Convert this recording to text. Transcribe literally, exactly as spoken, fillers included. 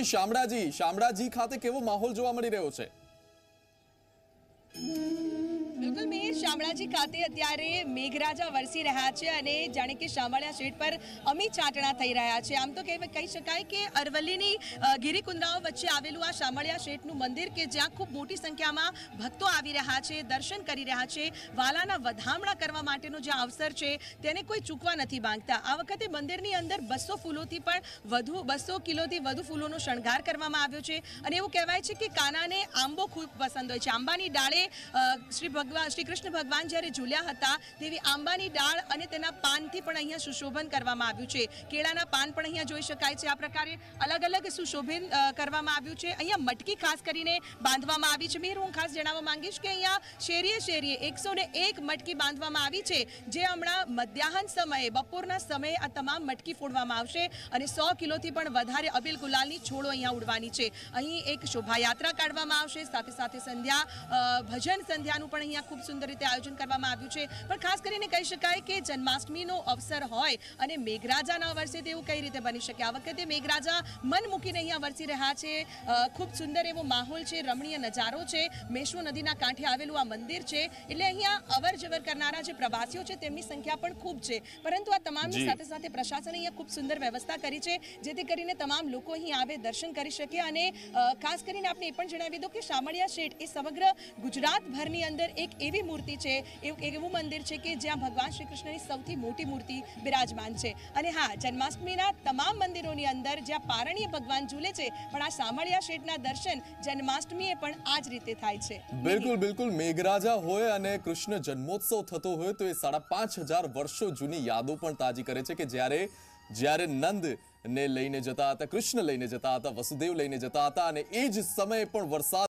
શામળાજી શામળાજી ખાતે કેવો માહોલ જોવા મળી રહ્યો છે? બિલકુલ મેં શામળાજી ખાતે અત્યારે મેઘરાજા વરસી રહ્યા છે અને જાણે કે શામળિયા શેઠ પર અમી ચાટણા થઈ રહ્યા છે। આમ તો કહી શકાય કે અરવલ્લીની ગિરિકુંદરાઓ વચ્ચે આવેલું આ શામળિયા શેઠનું મંદિર કે જ્યાં ખૂબ મોટી સંખ્યામાં ભક્તો આવી રહ્યા છે, દર્શન કરી રહ્યા છે, વાલાના વધામણા કરવા માટેનો જે અવસર છે તેને કોઈ ચૂકવા નથી માંગતા। આ વખતે મંદિરની અંદર બસો ફૂલોથી પણ વધુ બસો કિલોથી વધુ ફૂલોનો શણગાર કરવામાં આવ્યો છે અને એવું કહેવાય છે કે કાનાને આંબો ખૂબ પસંદ હોય છે। આંબાની ડાળે શ્રી ભગવાન શ્રી કૃષ્ણ ભગવાન જ્યારે ઝૂલ્યા હતા તેવી આંબાની ડાળ અને તેના પાનથી પણ અહીંયા સુશોભન કરવામાં આવ્યું છે। કેળાના પાન પણ અહીંયા જોઈ શકાય છે। આ પ્રકારે અલગ અલગ સુશોભન કરવામાં આવ્યું છે। અહીંયા મટકી ખાસ કરીને બાંધવામાં આવી છે। મેં હું ખાસ જણાવવા માંગીશ કે અહીંયા શેરીએ શેરીએ એકસો ને એક મટકી બાંધવામાં આવી છે, જે હમણાં મધ્યાહન સમયે બપોરના સમયે આ તમામ મટકી ફોડવામાં આવશે અને સો કિલોથી પણ વધારે અબીલ ગુલાલની છોડો અહીંયા ઉડવાની છે। અહીં એક શોભાયાત્રા કાઢવામાં આવશે, સાથે સાથે સંધ્યા ભજન સંધ્યાનું પણ અહીંયા ખૂબ સુંદર રીતે આયોજન કરવામાં આવ્યું છે। પણ ખાસ કરીને કહી શકાય કે જન્માષ્ટમીનો અવસર હોય અને મેઘરાજા ન વરસે તેવું કઈ રીતે બની શકે? આ વખતે મેઘરાજા મન મૂકીને અહીંયા વરસી રહ્યા છે। ખૂબ સુંદર એવો માહોલ છે, રમણીય નજારો છે। મેશ્વો નદીના કાંઠે આવેલું આ મંદિર છે એટલે અહીંયા અવર જવર કરનારા જે પ્રવાસીઓ છે તેમની સંખ્યા પણ ખૂબ છે, પરંતુ આ તમામની સાથે સાથે પ્રશાસને અહીંયા ખૂબ સુંદર વ્યવસ્થા કરી છે જેથી કરીને તમામ લોકો અહીં આવે, દર્શન કરી શકે। અને ખાસ કરીને આપણે એ પણ જણાવી દો કે શામળિયા શેઠ એ સમગ્ર ગુજરાતભરની અંદર એક એવી મૂર્તિ છે, એવું મંદિર છે કે જ્યાં ભગવાન શ્રી કૃષ્ણની સૌથી મોટી મૂર્તિ બિરાજમાન છે। અને હા, જન્માષ્ટમીના તમામ મંદિરોની અંદર જ્યાં પારણીય ભગવાન ઝૂલે છે, પણ આ શામળિયા શેઠના દર્શન જન્માષ્ટમીએ પણ આ જ રીતે થાય છે। બિલકુલ બિલકુલ મેઘરાજા હોય અને કૃષ્ણ જન્મોત્સવ થતો હોય તો એ સાડા પાંચ હજાર વર્ષો જૂની યાદો પણ તાજી કરે છે કે જ્યારે જ્યારે નંદ ને લઈને જતા હતા, કૃષ્ણ લઈને જતા હતા, વસુદેવ લઈને જતા હતા અને એ જ સમયે પણ વરસાદ